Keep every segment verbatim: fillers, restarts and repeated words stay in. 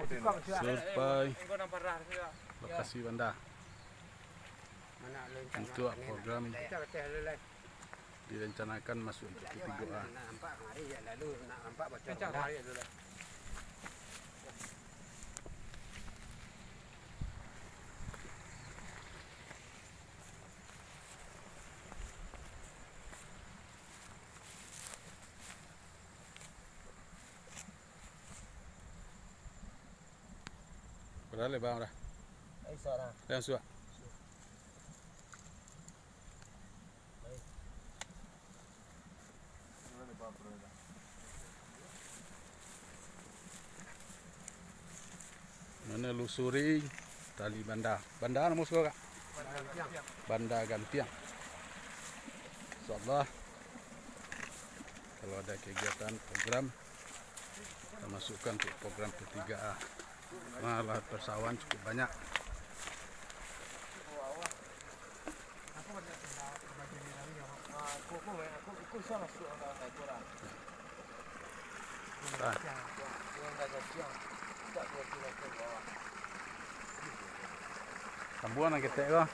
sampai lokasi bandar untuk program direncanakan masuk untuk P tiga A. Berapa lebar dah? Yang sudah. Mana lusuri tali bandar. Bandar nama suka kak? Bandar Gantiang. InsyaAllah kalau ada kegiatan program kita masukkan untuk program P tiga A. Malah persawan cukup banyak. Tambuhan nak ketek ke?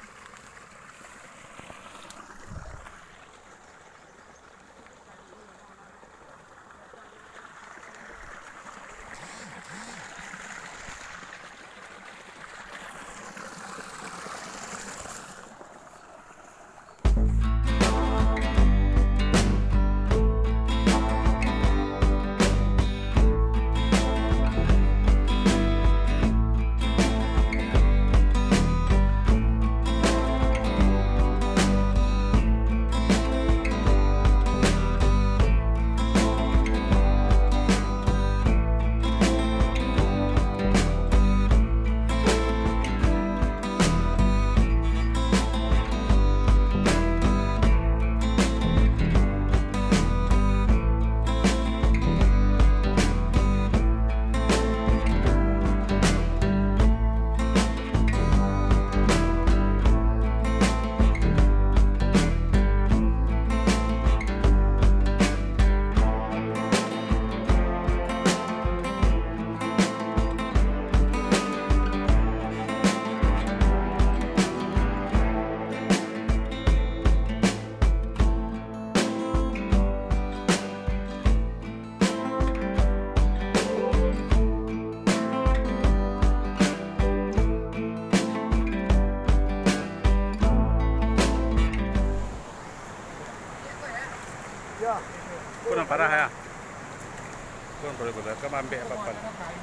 Kurang parah ya? Kurang boleh-boleh. Kamu ambil apa-apa?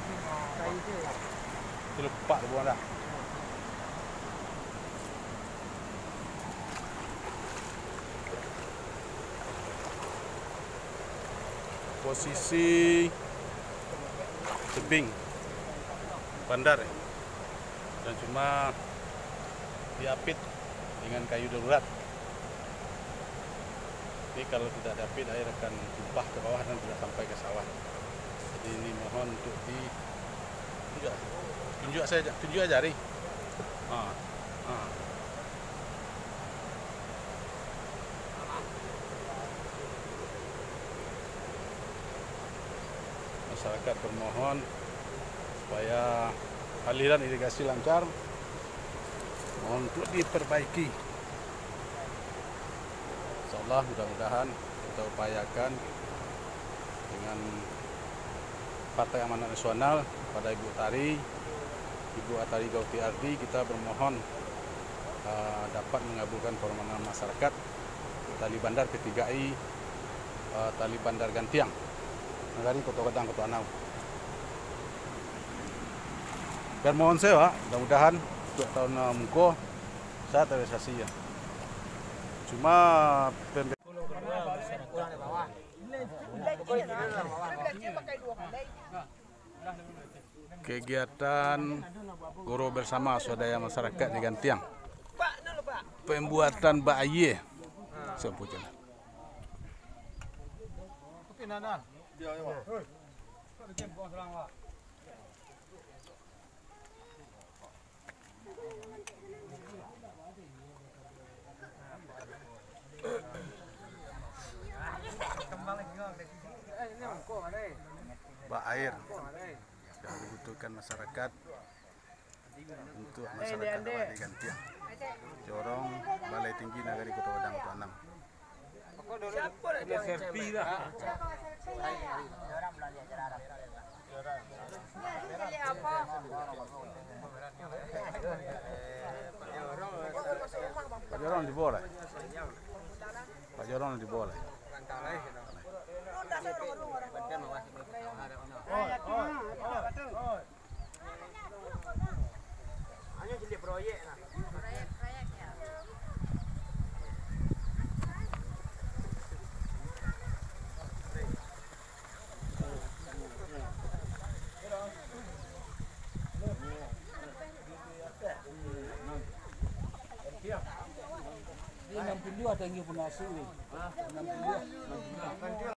Itu lepak buang dah. Posisi tebing bandar dan cuma diapit dengan kayu darurat. Jadi kalau tidak diapit, air akan tumpah ke bawah dan tidak sampai ke sawah. Jadi ini mohon untuk di tunjuk, tunjuk saja, tunjuk aja jari. Ah, ah. Masyarakat bermohon supaya aliran irigasi lancar, mohon untuk diperbaiki. InsyaAllah mudah-mudahan kita upayakan dengan Partai Amanat Nasional pada Ibu Tari, Ibu Atari Gauti Ardi, kita bermohon uh, dapat mengabulkan permohonan masyarakat Tali Bandar P tiga I, uh, Tali Bandar Gantiang. Negari Kota Gedang Kota Anau. Bermohon saya, mudah-mudahan untuk tahun muka saya terrealisasi ya. Cuma kegiatan guru bersama swadaya masyarakat di Gantiang, pembuatan bayi sepucuk. Bak air yang begitu membutuhkan masyarakat untuk masyarakat Abadi Gantian. Corong Balai Tinggi Nagari Kota Padang untuk enam. Ada serpi lah. Pak Jorong di bola. Pak Jorong di bola. Hanya jadi proyek lah. Proyek-proyek ya. Di enam puluh dua tinggi pun hasil. enam puluh dua.